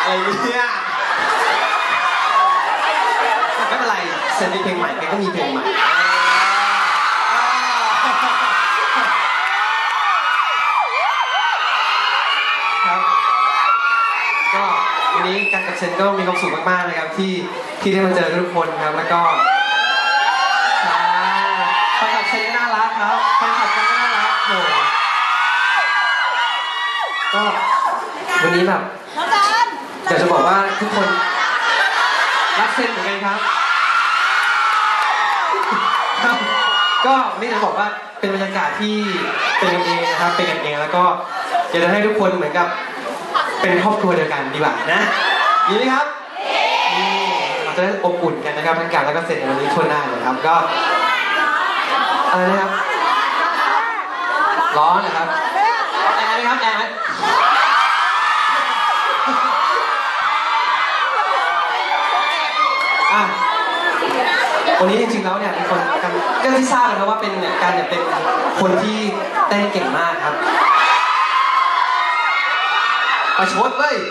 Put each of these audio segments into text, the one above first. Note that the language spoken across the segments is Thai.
อะไรเนี่ยไม่เป็นไรเซนมีเพลงใหม่แกก็มีเพลงใหม่ครับก็วันนี้การกับเซนก็มีความสุขมากๆนะครับที่ได้มาเจอทุกคนครับแล้วก็แฟนคลับเซนก็น่ารักครับแฟนคลับเซนก็น่ารักโหก็วันนี้แบบอยากจะบอกว่าทุกคนรักเซนเหมือนกันครับก็นี่จะบอกว่าเป็นบรรยากาศที่เป็นกันเองนะครับเป็นกันเองแล้วก็อยากจะให้ทุกคนเหมือนกับเป็นครอบครัวเดียวกันดีกว่านะดีไหมครับนี่เราจะได้อบอุ่นกันนะครับทั้งการแล้วก็เซนในวันนี้ทั่วหน้าเลยครับก็อะไรนะครับร้อนนะครับแอร์ไหมครับแอร์ไหมวันนี้จริงๆแล้วเนี่ยเป็นคนก็ที่ทราบนะครับว่าเป็นการเนี่ยเป็นคนที่เต้นเก่งมากครับประชดเว้ย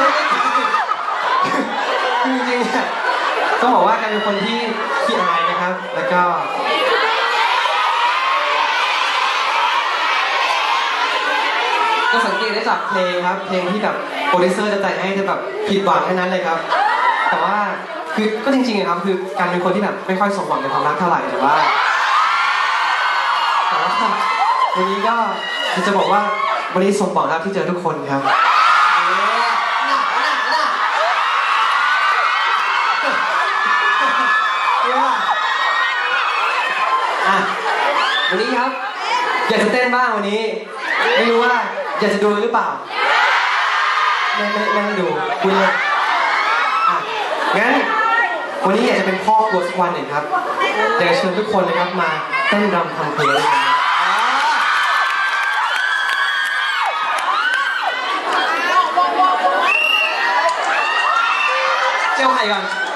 จริงๆเนี่ยต้องบอกว่าการเป็นคนที่ขี้อายนะครับแล้วก็สังเกตได้จากเพลงครับเพลงที่แบบโปรดิวเซอร์จะแต่งให้จะแบบผิดหวังแค่นั้นเลยครับแต่ว่าคือก็จริงๆครับคือการเป็นคนที่แบบไม่ค่อยสมหวังในความรักเท่าไหร่แต่ว่าวันนี้ก็จะบอกว่าวันนี้สมหวังครับที่เจอทุกคนครับวันนี้ครับอยากจะเต้นบ้างวันนี้ไม่รู้ว่าอยากจะดูหรือเปล่าไม่ดูคุณเลยงั้นวันนี้อยากจะเป็นพ่อครัวสักวันหนึ่งครับอยากจะเชิญทุกคนเลยครับมาเต้นรำทำเพลงด้วยกันเจ้าไข่ก่อน